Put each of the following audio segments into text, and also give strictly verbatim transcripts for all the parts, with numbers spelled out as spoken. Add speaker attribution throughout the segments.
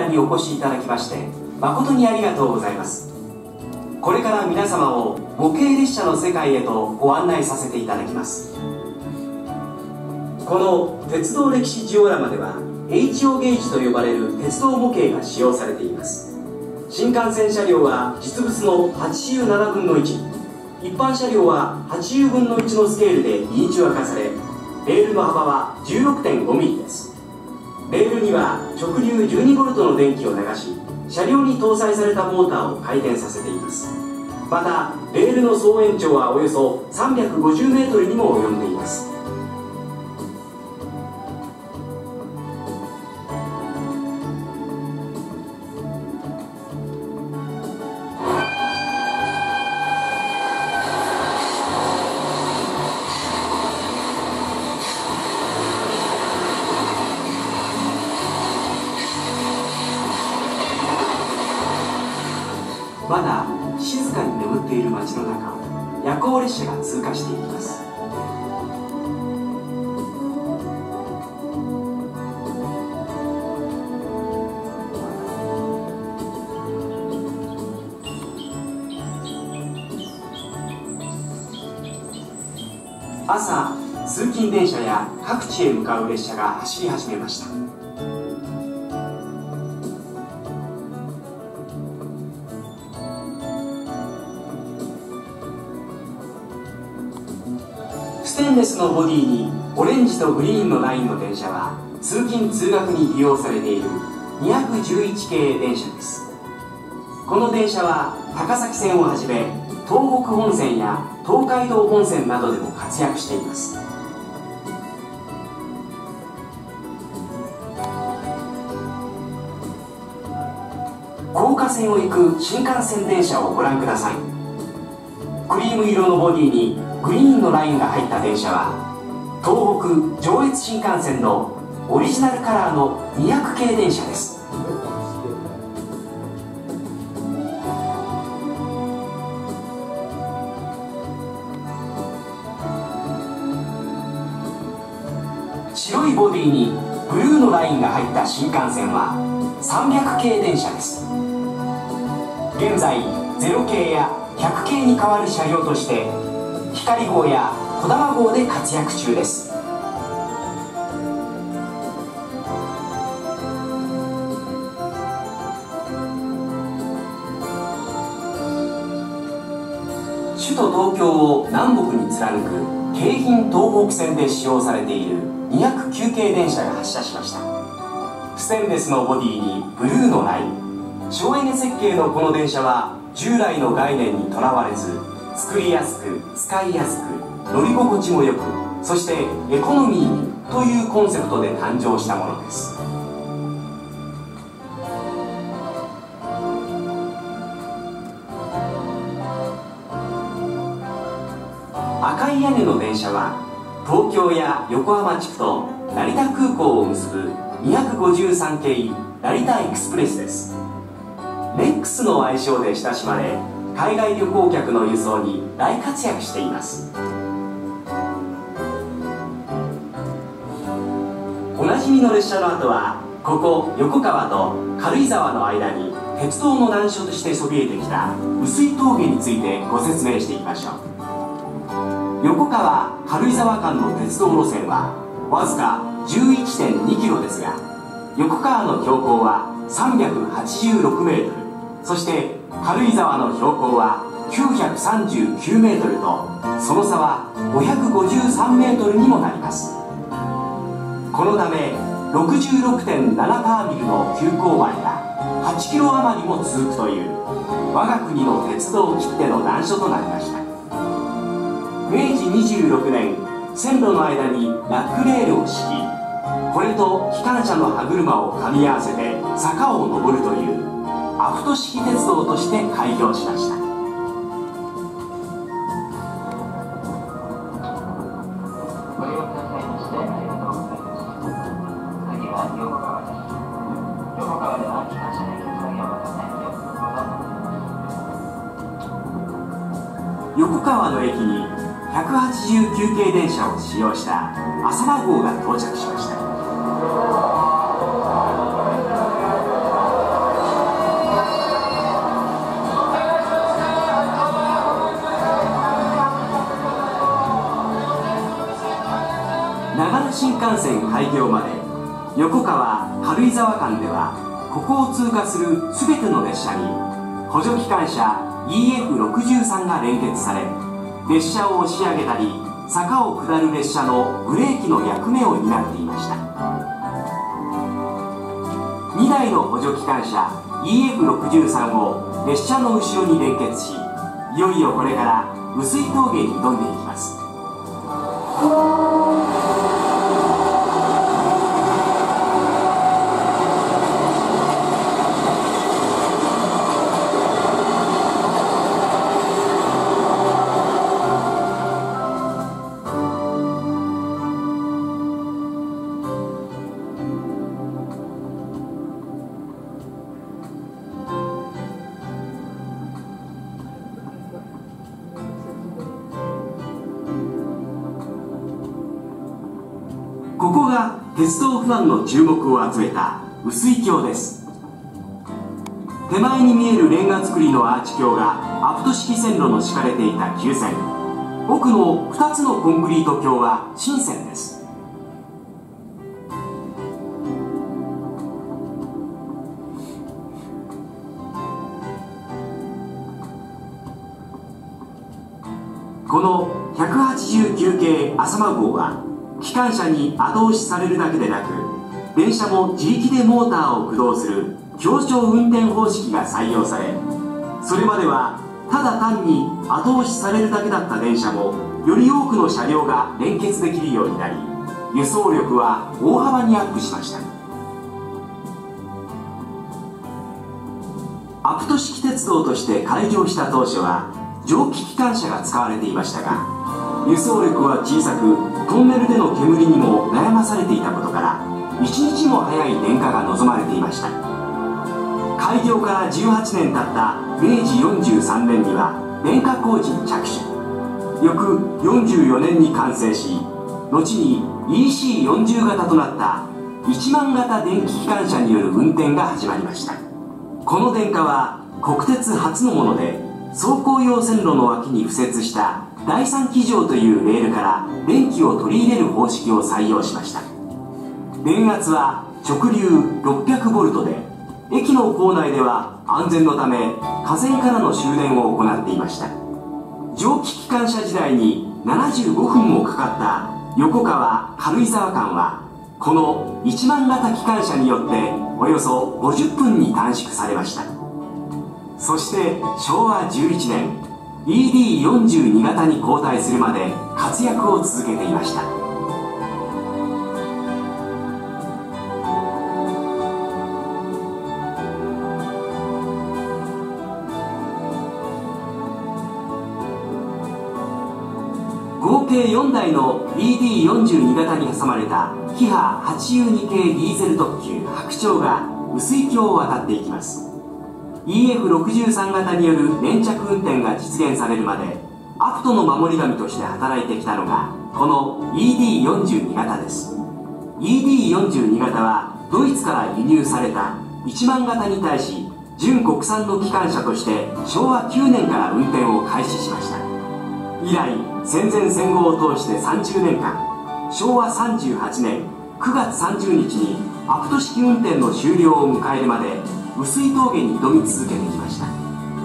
Speaker 1: にお越しいただきまして誠にありがとうございます。これから皆様を模型列車の世界へとご案内させていただきます。この鉄道歴史ジオラマでは エイチオー ゲージと呼ばれる鉄道模型が使用されています。新幹線車両は実物のはちじゅうななぶんのいち、一般車両ははちじゅうぶんのいちのスケールでミニチュア化され、レールの幅は じゅうろくてんごミリです。レールには直流 じゅうにボルト の電気を流し、車両に搭載されたモーターを回転させています。またレールの総延長はおよそさんびゃくごじゅうメートルにも及んでいます。まだ静かに眠っている街の中を夜行列車が通過していきます。朝、通勤電車や各地へ向かう列車が走り始めました。ステンレスのボディにオレンジとグリーンのラインの電車は通勤通学に利用されているにひゃくじゅういち系電車です。この電車は高崎線をはじめ東北本線や東海道本線などでも活躍しています。高架線を行く新幹線電車をご覧ください。クリーム色のボディにグリーンのラインが入った電車は東北上越新幹線のオリジナルカラーのにひゃく系電車です。白いボディにブルーのラインが入った新幹線はさんびゃく系電車です。現在ゼロ系やひゃく系に代わる車両として光号やこだま号で活躍中です。首都東京を南北に貫く京浜東北線で使用されているにひゃくきゅう系電車が発車しました。ステンレスのボディにブルーのライン、省エネ設計のこの電車は従来の概念にとらわれず、作りやすく使いやすく乗り心地もよく、そしてエコノミーにというコンセプトで誕生したものです。赤い屋根の電車は東京や横浜地区と成田空港を結ぶにひゃくごじゅうさん系成田エクスプレスです。ネックスの愛称で親しまれ、海外旅行客の輸送に大活躍しています。おなじみの列車の後はここ横川と軽井沢の間に鉄道の難所としてそびえてきた碓氷峠についてご説明していきましょう。横川軽井沢間の鉄道路線はわずか じゅういってんにキロですが、横川の標高はさんびゃくはちじゅうろくメートル、そして軽井沢の標高はきゅうひゃくさんじゅうきゅうメートルと、その差はごひゃくごじゅうさんメートルにもなります。このため ろくじゅうろくてんななパーミルの急勾配がはちキロ余りも続くという我が国の鉄道きっての難所となりました。めいじにじゅうろくねん、線路の間にラックレールを敷き、これと機関車の歯車を噛み合わせて坂を上るというアフト式鉄道として開業しました。横川の駅にひゃくはちじゅうきゅう系電車を使用した浅間号が到着しました。 幹線開業まで横川軽井沢間ではここを通過する全ての列車に補助機関車 イーエフろくじゅうさん が連結され、列車を押し上げたり坂を下る列車のブレーキの役目を担っていました。にだいの補助機関車 イーエフろくじゅうさん を列車の後ろに連結し、いよいよこれから碓氷峠に挑んでいきます。ここが鉄道ファンの注目を集めた碓氷橋です。手前に見えるレンガ造りのアーチ橋がアプト式線路の敷かれていた旧線、奥のふたつのコンクリート橋は新線です。このひゃくはちじゅうきゅう系浅間号は機関車に後押しされるだけでなく、電車も自力でモーターを駆動する協調運転方式が採用され、それまではただ単に後押しされるだけだった電車もより多くの車両が連結できるようになり、輸送力は大幅にアップしました。アプト式鉄道として開業した当初は蒸気機関車が使われていましたが、輸送力は小さくトンネルでの煙にも悩まされていたことから、いちにちも早い電化が望まれていました。開業からじゅうはちねん経っためいじよんじゅうさんねんには電化工事に着手、翌よんじゅうよねんに完成し、後に イーシーよんじゅう 型となったいちまん型電気機関車による運転が始まりました。この電化は国鉄初のもので、走行用線路の脇に敷設しただいさん機場というレールから電気を取り入れる方式を採用しました。電圧は直流 ろっぴゃくボルト で、駅の構内では安全のため架線からの終電を行っていました。蒸気機関車時代にななじゅうごふんもかかった横川軽井沢間は、このいちまん型機関車によっておよそごじゅっぷんに短縮されました。そしてしょうわじゅういちねん、イーディーよんじゅうに 型に交代するまで活躍を続けていました。合計よんだいの イーディーよんじゅうに 型に挟まれたキハはちじゅうに系ディーゼル特急白鳥が碓氷橋を渡っていきます。 イーエフろくじゅうさん 型による粘着運転が実現されるまでアプトの守り神として働いてきたのがこの イーディーよんじゅうに 型です。 イーディーよんじゅうに 型はドイツから輸入されたいちまん型に対し純国産の機関車としてしょうわきゅうねんから運転を開始しました。以来戦前戦後を通してさんじゅうねんかん、しょうわさんじゅうはちねんくがつさんじゅうにちにアプト式運転の終了を迎えるまで碓氷峠に挑み続けてきました。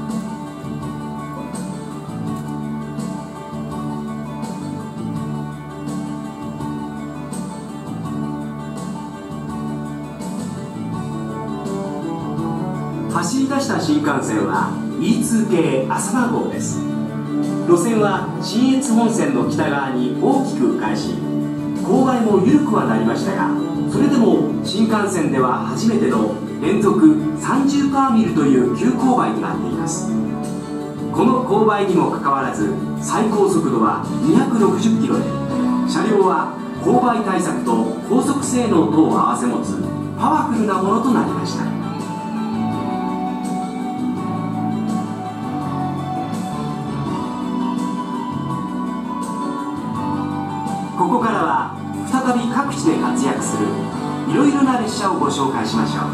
Speaker 1: 走り出した新幹線は イーツー 系浅間号です。路線は信越本線の北側に大きく迂回し、勾配も緩くはなりましたが、それでも新幹線では初めての連続さんじゅうパーミルという急勾配となっています。この勾配にもかかわらず最高速度はにひゃくろくじゅっキロで、車両は勾配対策と高速性能とを併せ持つパワフルなものとなりました。ここからは再び各地で活躍するいろいろな列車をご紹介しましょう。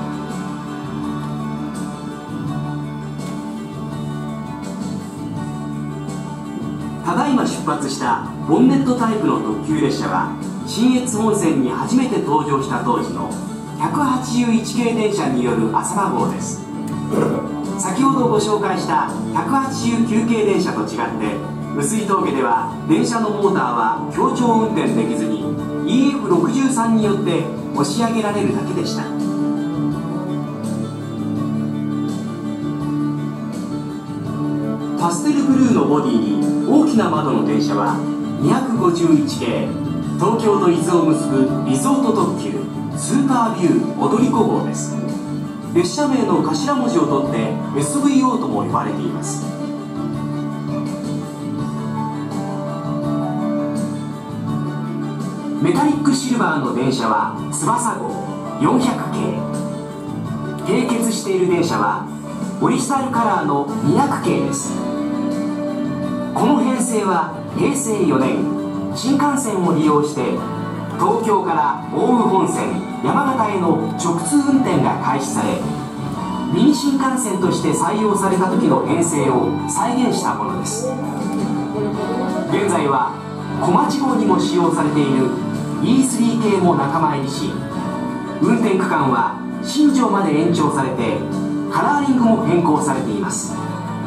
Speaker 1: ただいま出発したボンネットタイプの特急列車は信越本線に初めて登場した当時のひゃくはちじゅういち系電車による浅間号です。先ほどご紹介したひゃくはちじゅうきゅう系電車と違って碓氷峠では電車のモーターは協調運転できずに イーエフろくじゅうさん によって押し上げられるだけでした。パステルブルーのボディに大きな窓の電車はにひゃくごじゅういち系、東京と伊豆を結ぶリゾート特急スーパービュー踊り子号です。列車名の頭文字を取って エスブイオー とも呼ばれています。メタリックシルバーの電車は翼号よんひゃく系、併結している電車はオリジナルカラーのにひゃく系です。この編成はへいせいよねん、新幹線を利用して東京から奥羽本線山形への直通運転が開始され、ミニ新幹線として採用された時の編成を再現したものです。現在は小町号にも使用されている イースリー 系も仲間入りし、運転区間は新庄まで延長されてカラーリングも変更されています。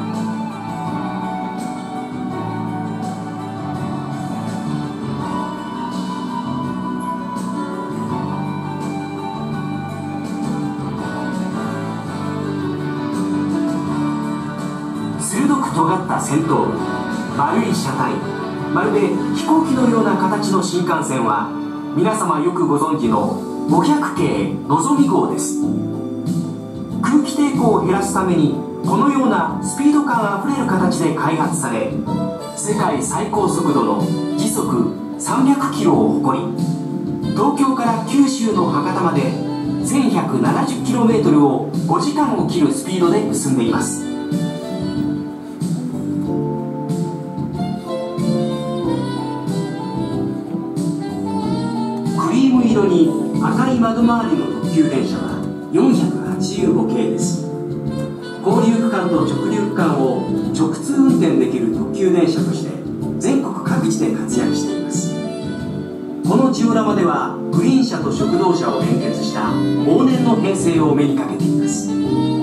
Speaker 1: 鋭く尖った先頭部、丸い車体、まるで飛行機のような形の新幹線は皆様よくご存知のごひゃく系のぞみ号です。空気抵抗を減らすためにこのようなスピード感あふれる形で開発され、世界最高速度の時速さんびゃくキロを誇り、東京から九州の博多まで せんひゃくななじゅっキロメートル をごじかんを切るスピードで結んでいます。クリーム色に赤い窓周りの特急電車はよんひゃくはちじゅうご系です。交流区間と直流区間を直通運転できる特急電車として全国各地で活躍しています。このジオラマではグリーン車と食堂車を連結した往年の編成を目にかけています。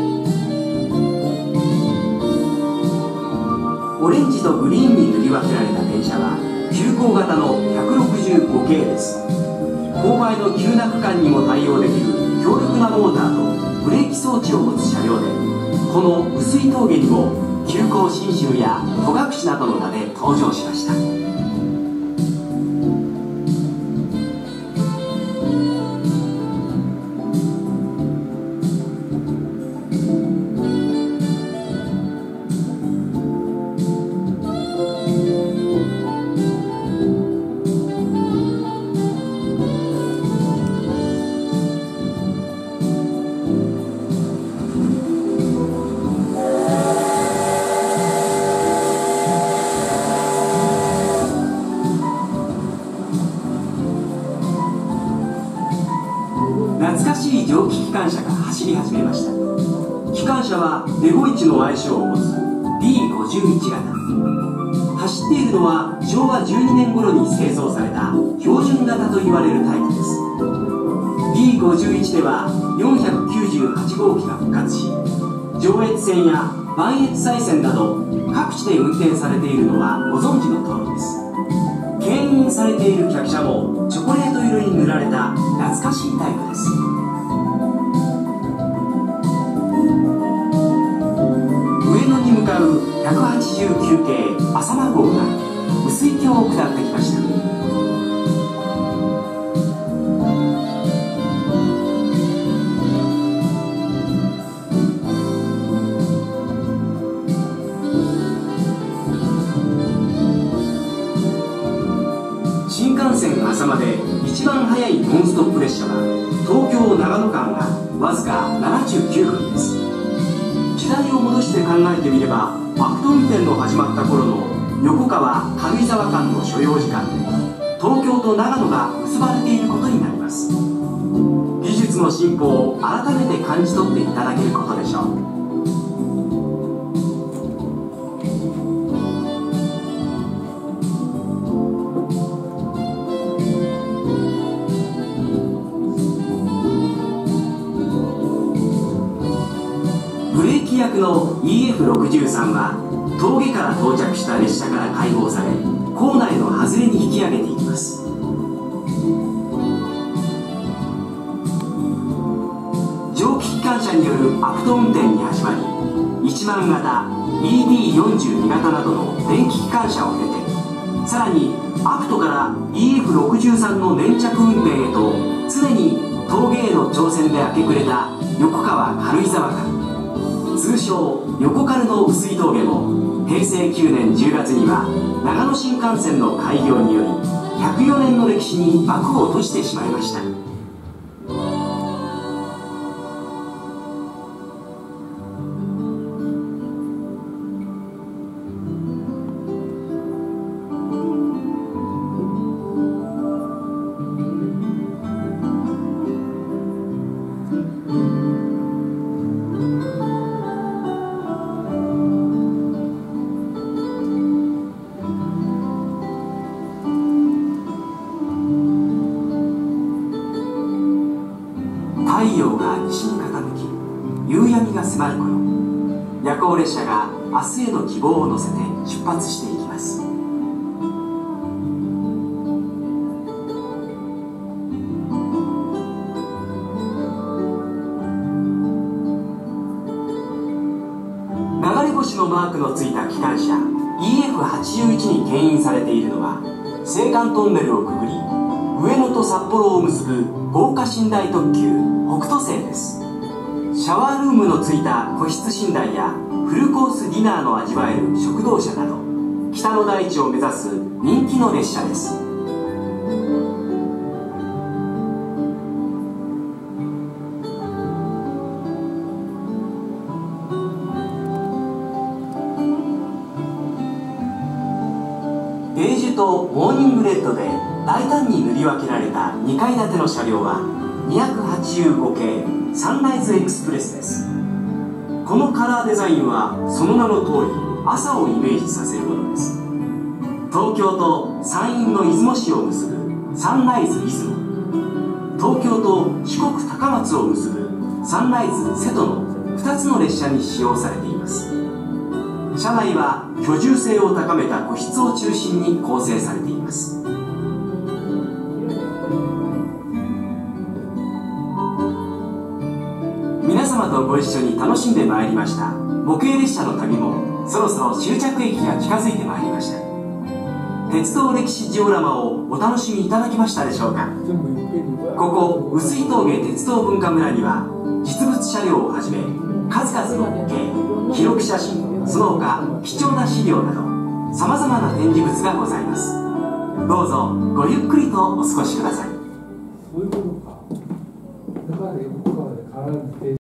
Speaker 1: オレンジとグリーンに塗り分けられた電車は急行型のひゃくろくじゅうご系です。勾配の急な区間にも対応できる強力なモーターとブレーキ装置を持つ車両で、この碓氷峠にも急行信州や戸隠などの名で登場しました。懐かしい蒸気機関車が走り始めました。機関車はデゴイチの愛称を持つ ディーごじゅういち 型。走っているのはしょうわじゅうにねん頃に製造された標準型と言われるタイプです。 ディーごじゅういち ではよんひゃくきゅうじゅうはちごうきが復活し、上越線や磐越西線など各地で運転されているのはご存知の通りです。牽引されている客車もチョコレート色に塗られた懐かしいタイプです。上野に向かうひゃくはちじゅうきゅう系浅間号が碓氷峡を下ってきました。新幹線浅間で一番速いノンストップ列車は東京長野間がわずかななじゅうきゅうふんです。時代を戻して考えてみれば、アクト運転の始まった頃の横川軽井沢間の所要時間で東京と長野が結ばれていることになります。技術の進歩を改めて感じ取っていただけることでしょう。 脇役の イーエフろくじゅうさん は峠から到着した列車から解放され構内の外れに引き上げていきます。蒸気機関車によるアプト運転に始まり、いちまん型 イーディーよんじゅうに 型などの電気機関車を経て、さらにアプトから イーエフろくじゅうさん の粘着運転へと常に峠への挑戦で明け暮れた横川軽井沢間、通称横軽の碓氷峠もへいせいきゅうねんじゅうがつには長野新幹線の開業によりひゃくよねんの歴史に幕を閉じてしまいました。太陽が西に傾き夕闇が迫る頃、夜行列車が明日への希望を乗せて出発していきます。流れ星のマークのついた機関車 イーエフはちじゅういち に牽引されているのは、青函トンネルをくぐり上野と札幌を結ぶ豪華寝台特急北斗星です。シャワールームのついた個室寝台やフルコースディナーの味わえる食堂車など、北の大地を目指す人気の列車です。ベージュとモーニングレッドで大胆に塗り分けられたにかい建ての車両はにひゃくはちじゅうご系サンライズエクスプレスです。このカラーデザインはその名の通り朝をイメージさせるものです。東京と山陰の出雲市を結ぶサンライズ出雲、東京と四国高松を結ぶサンライズ瀬戸のふたつの列車に使用されています。車内は居住性を高めた個室を中心に構成されています。皆様とご一緒に楽しんでまいりました模型列車の旅もそろそろ終着駅が近づいてまいりました。鉄道歴史ジオラマをお楽しみいただきましたでしょうか。ここ碓氷峠鉄道文化村には実物車両をはじめ数々の模型、記録写真、その他貴重な資料などさまざまな展示物がございます。どうぞごゆっくりとお過ごしください。そういうことか。だから横川で絡んで